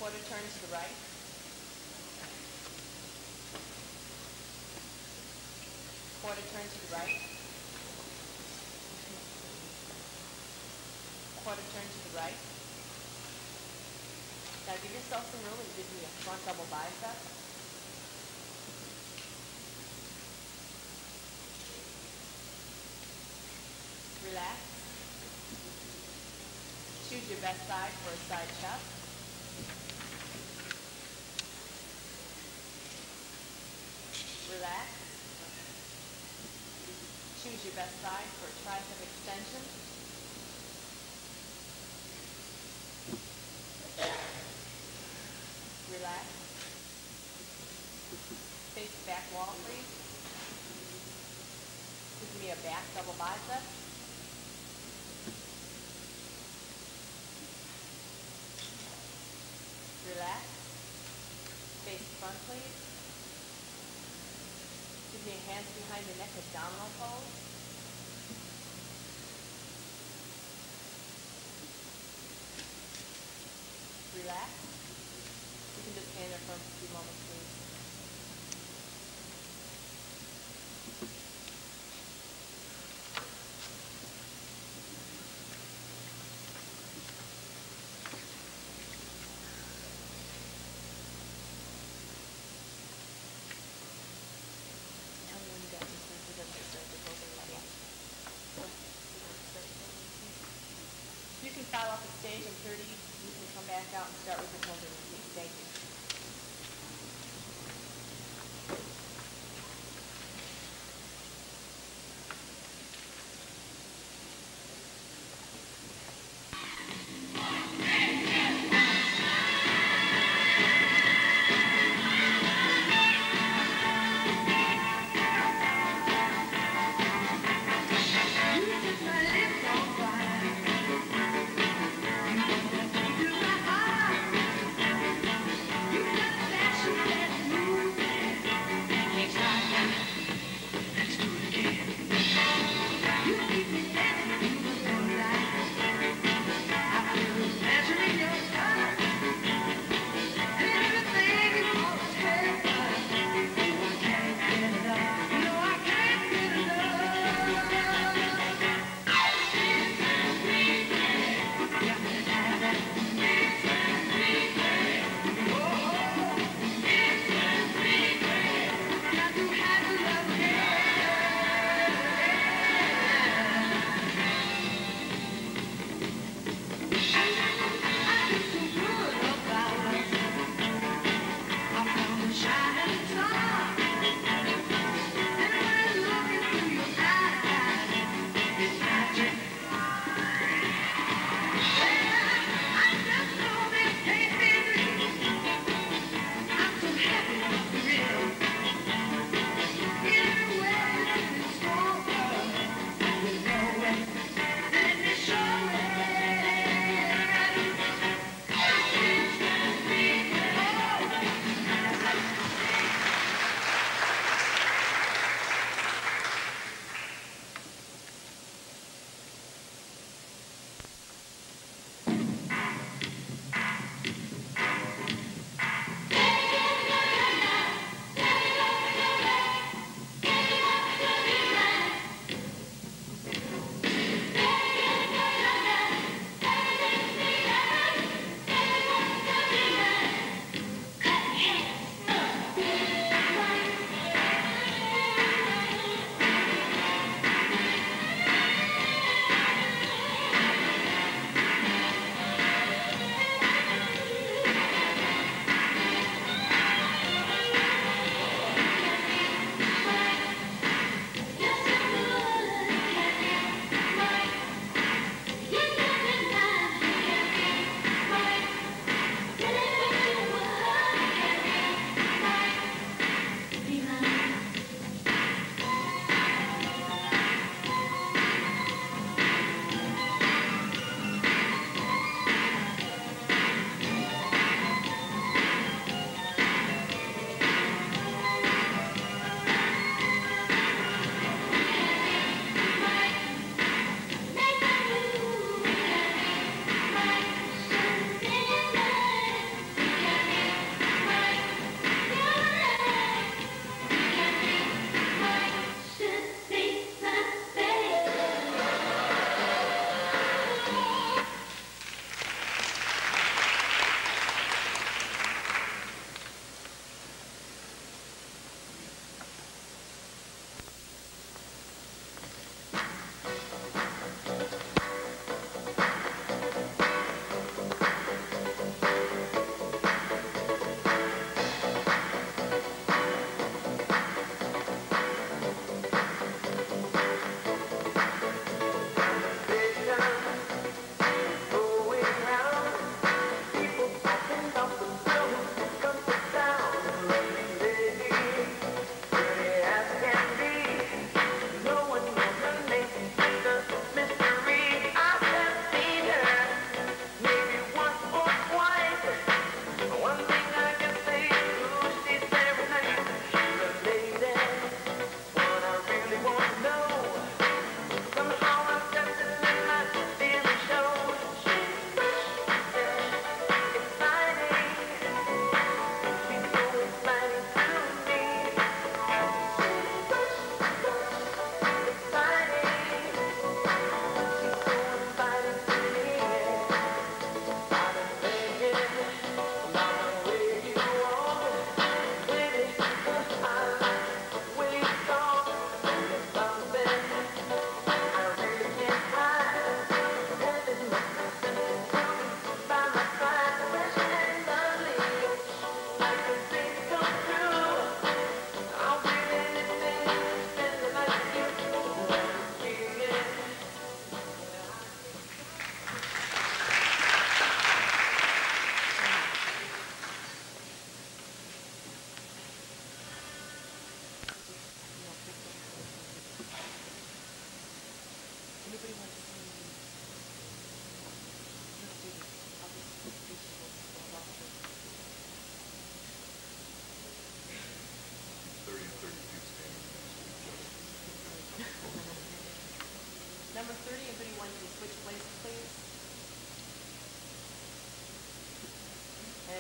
Quarter turn to the right. Quarter turn to the right. Quarter turn to the right. Now give yourself some room and give me a front double bicep. Relax. Choose your best side for a side chest. Relax. Choose your best side for a tricep extension. Relax. Face the back wall, please. Give me a back double bicep. Relax. Face the front, please. Give me a hands behind the neck abdominal pose. Relax. You can just stand there for a few moments, please. You can foul off the stage in 30. You can come back out and start with your closing routine. Thank you.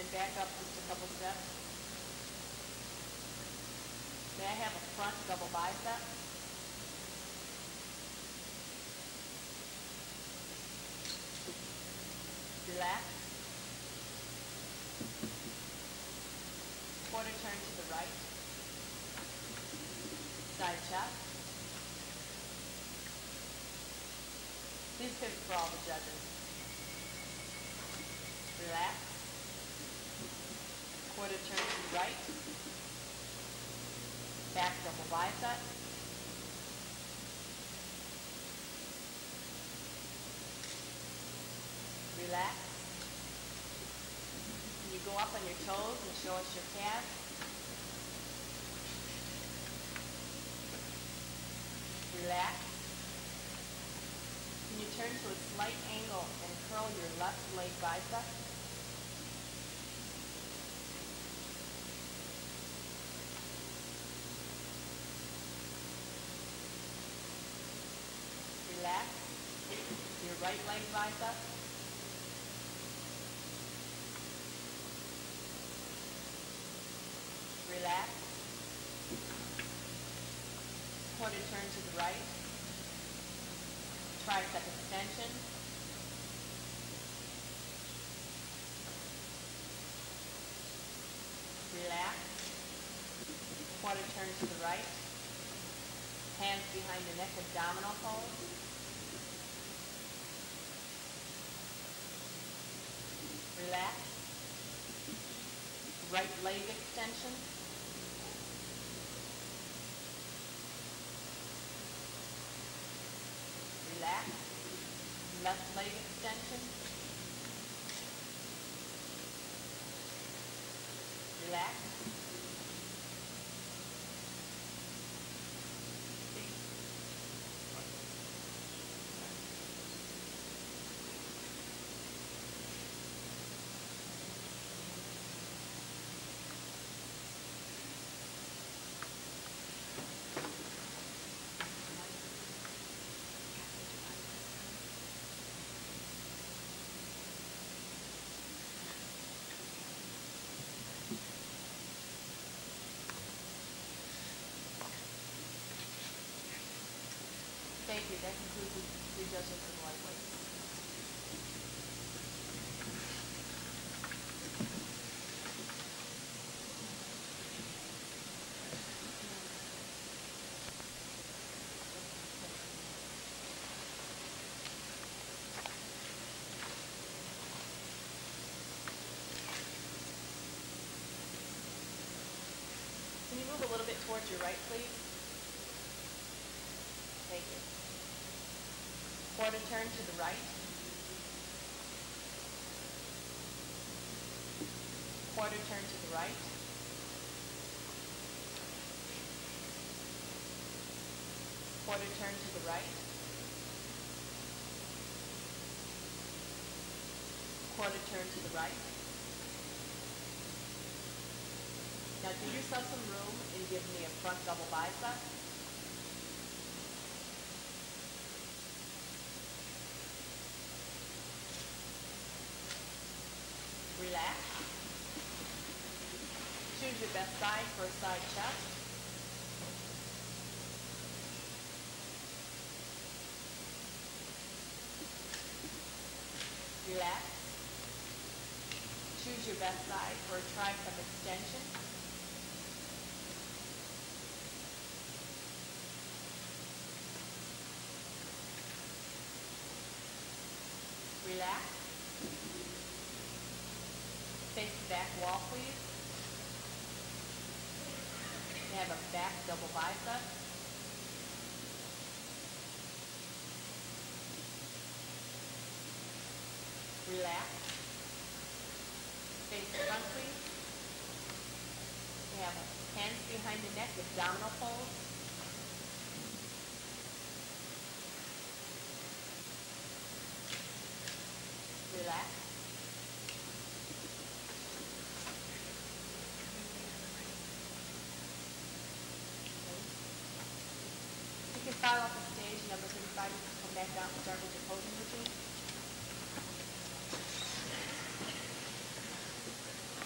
then back up just a couple steps. May I have a front double bicep? Relax. Quarter turn to the right. Side chest. Please pivot for all the judges. Relax. Quarter turn to the right. Back double bicep. Relax. Can you go up on your toes and show us your calves? Relax. Can you turn to a slight angle and curl your left leg bicep? Relax. Your right leg bicep. Relax. Quarter turn to the right. Tricep extension. Relax. Quarter turn to the right. Hands behind the neck, abdominal pose. Relax. Right leg extension. Relax. Left leg extension. Relax. Thank you. That concludes the judging for the lightweights. Can you move a little bit towards your right, please? Thank you. Quarter turn to the right. Quarter turn to the right. Quarter turn to the right. Quarter turn to the right. Now give yourself some room and give me a front double bicep. Relax. Choose your best side for a side chest. Relax. Choose your best side for a tricep extension. Relax. Face the back wall, please. You have a back double bicep. Relax. Face the front, please. You have hands behind the neck, abdominal pose. Relax. You can file off the stage, number 35, you can come back down and start with your posing routine.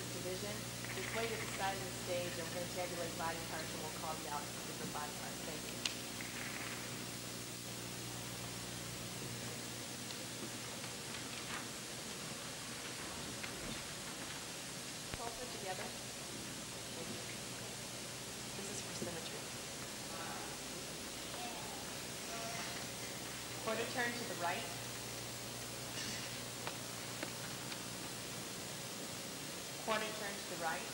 division. Just wait at the side of the stage and we're going to tabulate body parts and we'll call you out for different body parts. Thank you. Closer together. Thank you. This is for symmetry. Quarter turn to the right. Quarter turn to the right.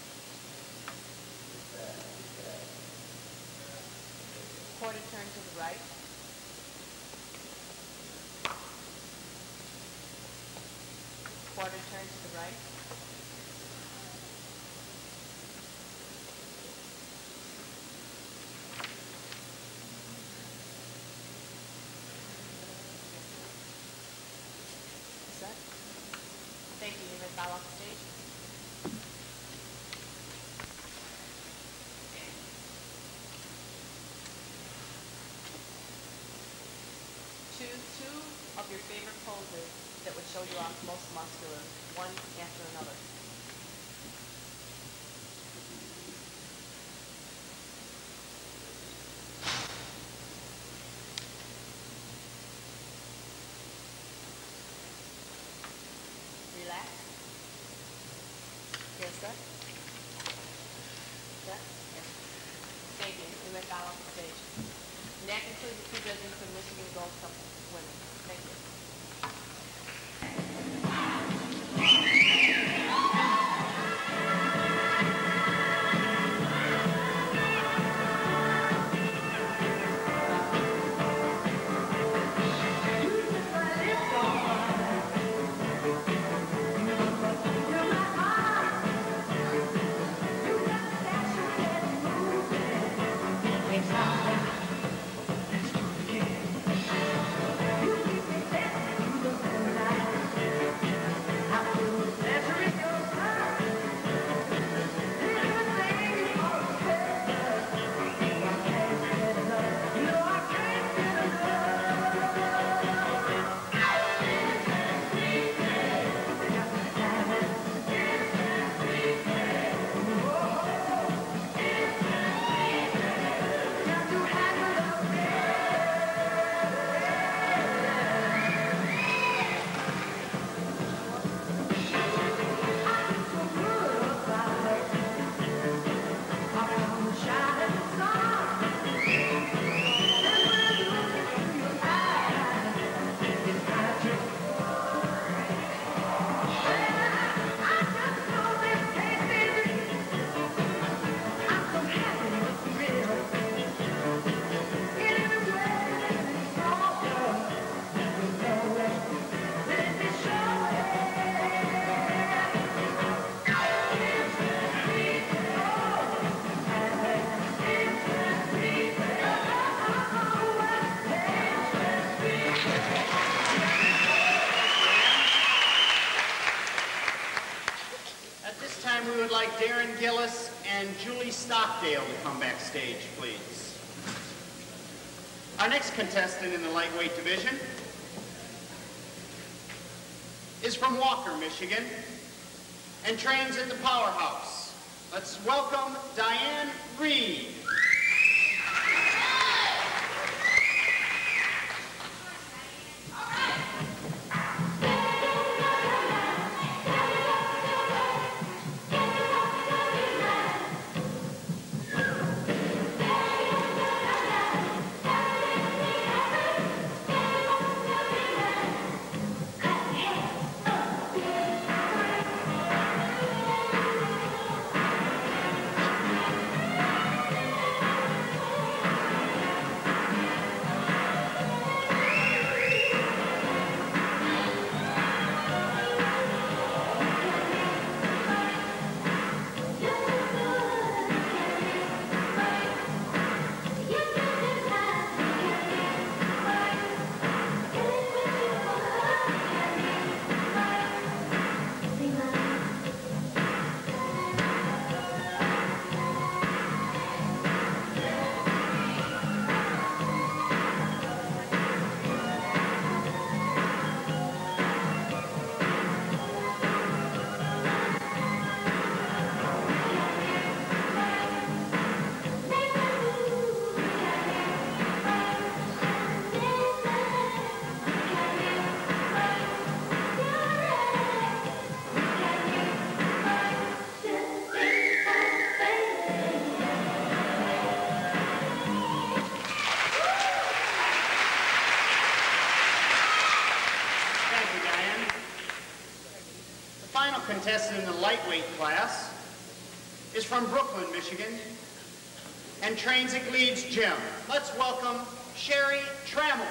Quarter turn to the right. Quarter turn to the right. Is that? Thank you. You may bow off the stage. Choose two of your favorite poses that would show you off most muscular, one after another. Relax. Yes, sir. Set. Yes. Thank you. We may bow off the stage. And that concludes the two judging for Michigan Gold Cup women. Thank you. Stockdale to come backstage, please. Our next contestant in the lightweight division is from Walker, Michigan, and trains at the Powerhouse. Let's welcome Diane Reed. lightweight class is from Brooklyn, Michigan, and trains at Gleeds Gym. Let's welcome Sherry Trammell.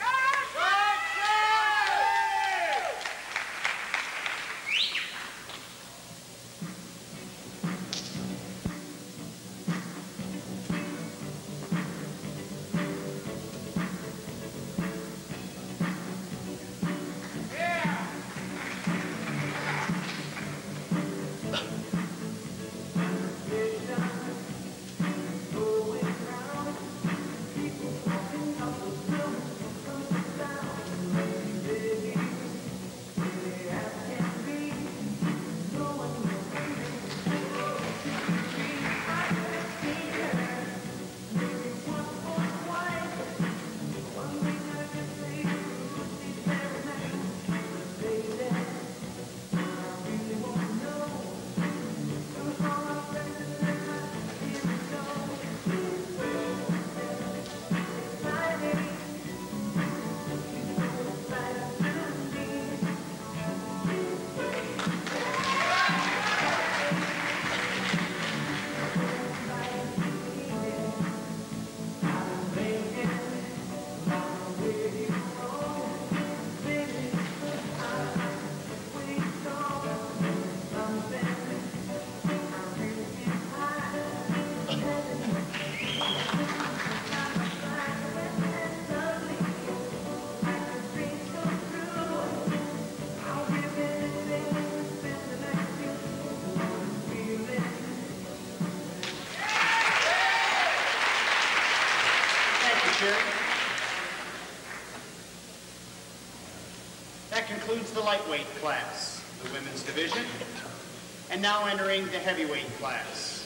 That concludes the lightweight class, the women's division. And now entering the heavyweight class.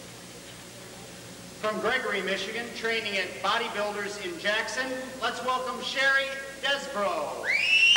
From Gregory, Michigan, training at Bodybuilders in Jackson, let's welcome Sherry Desbro.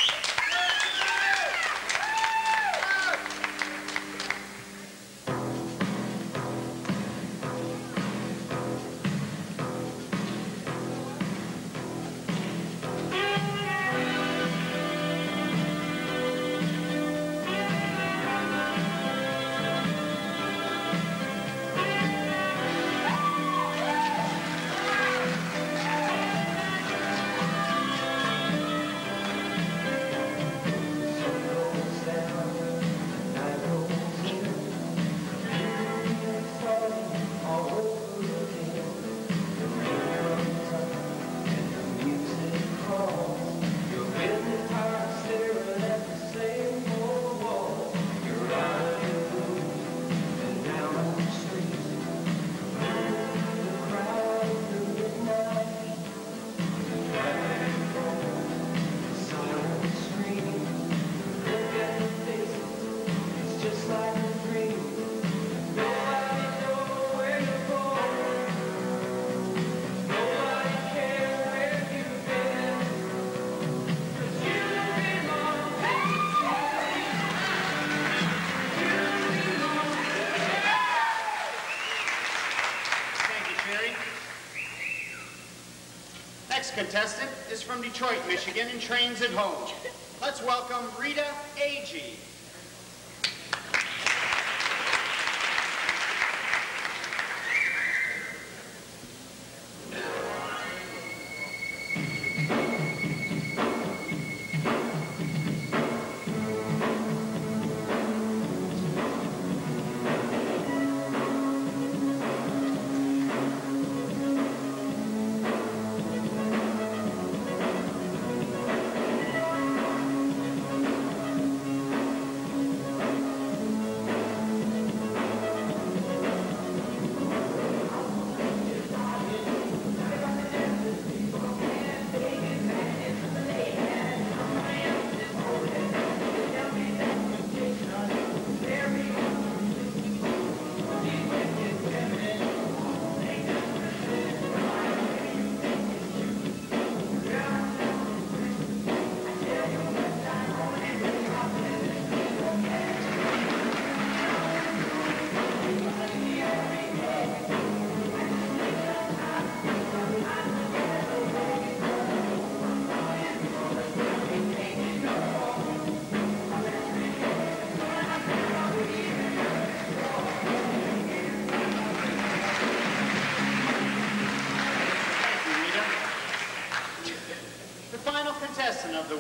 Next contestant is from Detroit, Michigan, and trains at home. Let's welcome Rita Agee.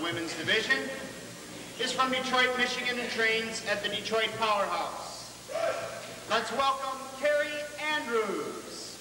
women's division is from Detroit, Michigan, and trains at the Detroit Powerhouse. Let's welcome Carrie Andrews.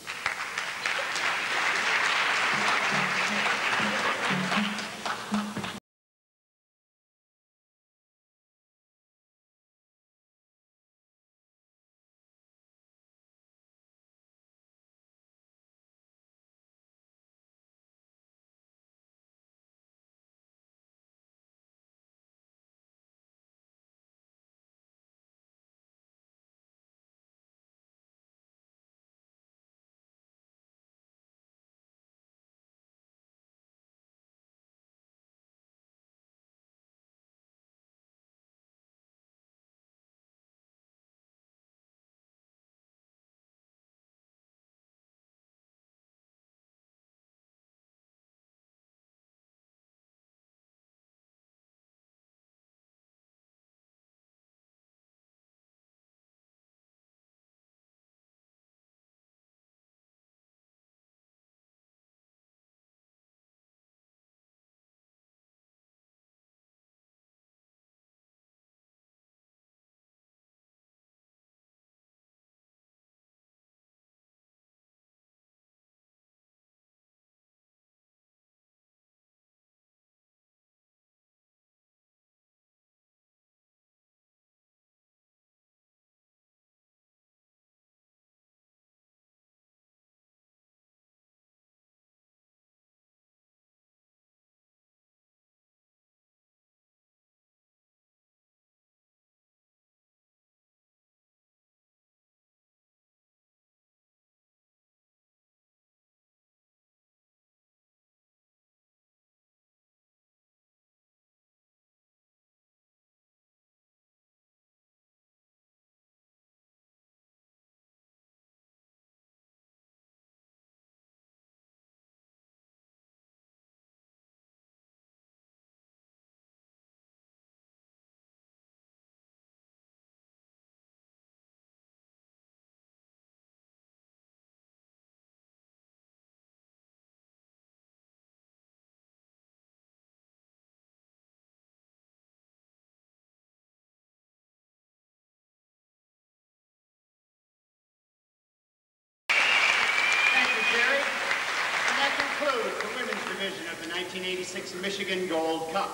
The women's division of the 1986 Michigan Gold Cup.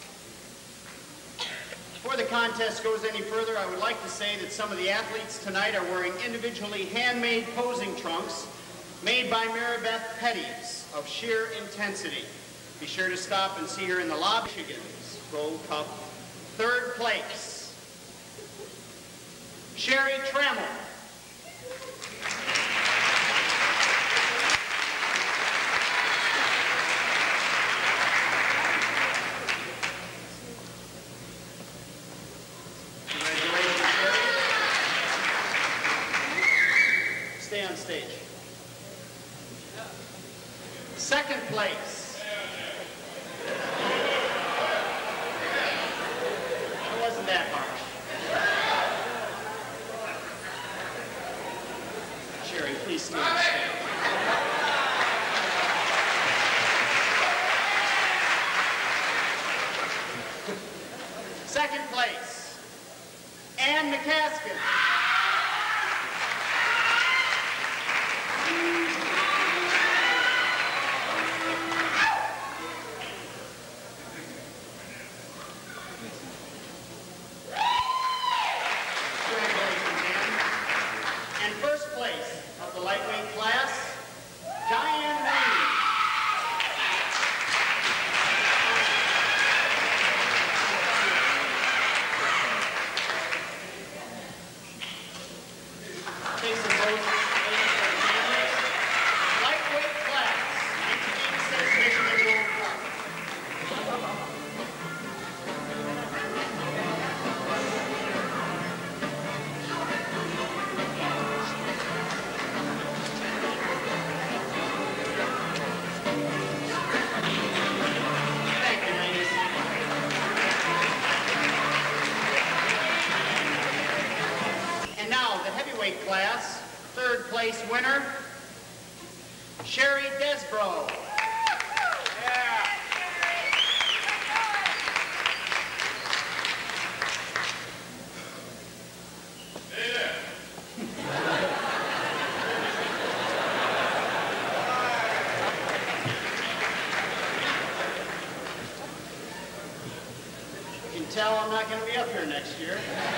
Before the contest goes any further, I would like to say that some of the athletes tonight are wearing individually handmade posing trunks made by Maribeth Petties of sheer intensity. Be sure to stop and see her in the lobby. Michigan's Gold Cup. Third place, Sherry Trammell. Stay on stage. Second place. It wasn't that harsh. Sherry, please stay on stage. Second place, Ann McCaskill. Class, third place winner, Sherry Desbro. Yeah. not going to be up here next year.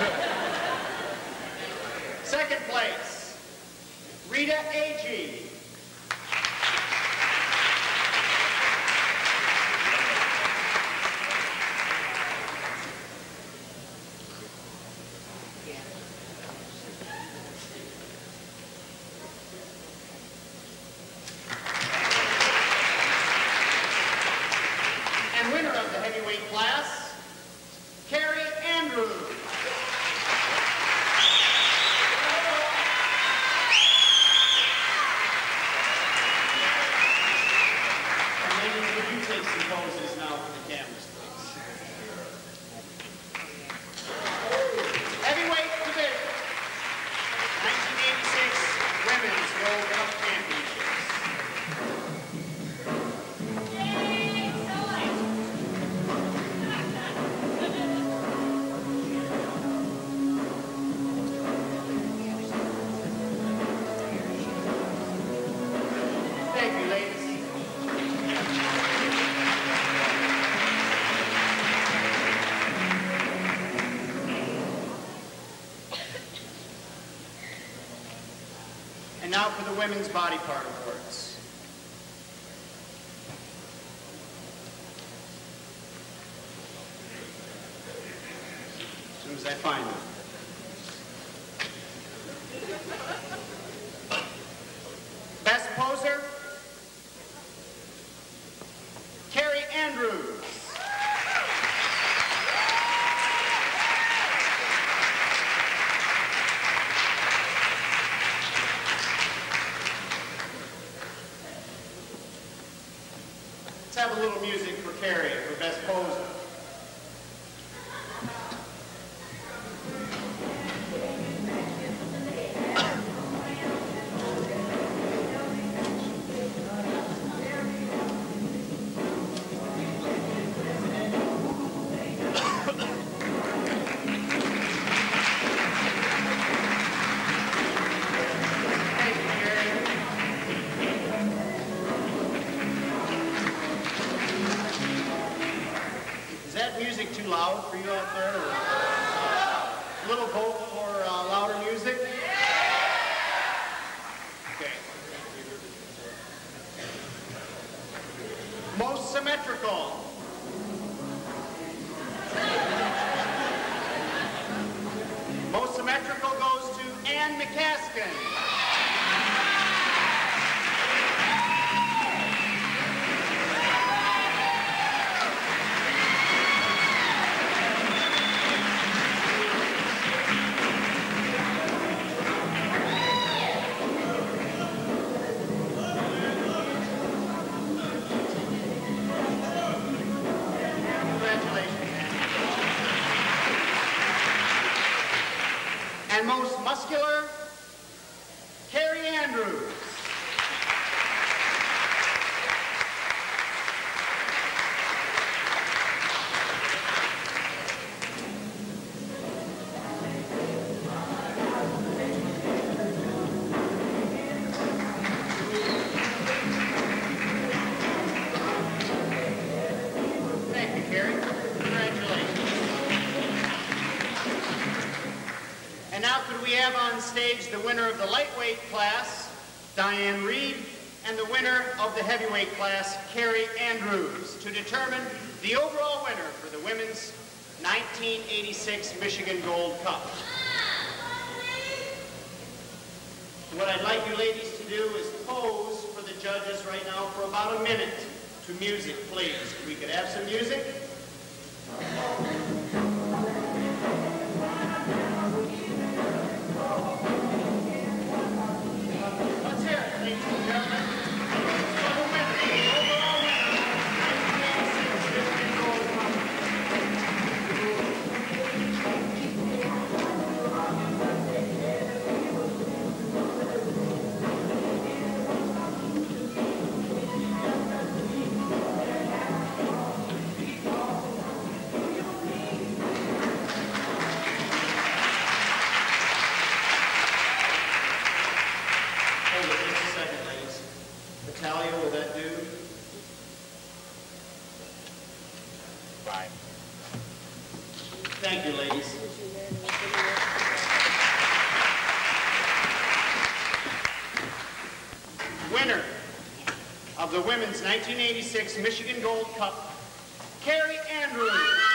Second place, Rita Agee. And winner of the heavyweight class, Carrie Andrews. Would you take some poses now for the cameras, please? Heavyweight division, 1986 Women's Gold Cup Championships. Thank you, ladies. And now for the Women's Body Part Awards. As soon as I find them. Best Poser, Carrie Andrews. Let's have a little music for Carrie for Best Poser. Music too loud for you out there? A little vote for louder music? Okay. Most symmetrical. Most symmetrical goes to Ann McCaskin. And most muscular, Carrie Andrews. Thank you, Carrie. Congratulations. And now could we have on stage the winner of the lightweight class, Diane Reed, and the winner of the heavyweight class, Carrie Andrews, to determine the overall winner for the Women's 1986 Michigan Gold Cup. What I'd like you ladies to do is pose for the judges right now for about a minute to music, please. If we could have some music. Let's hear it, ladies and gentlemen. For the winner, the overall winner of the 1986 Michigan Gold Cup. Natalia, will that do? Fine. Thank you. you, ladies. Winner of the Women's 1986 Michigan Gold Cup, Carrie Andrews.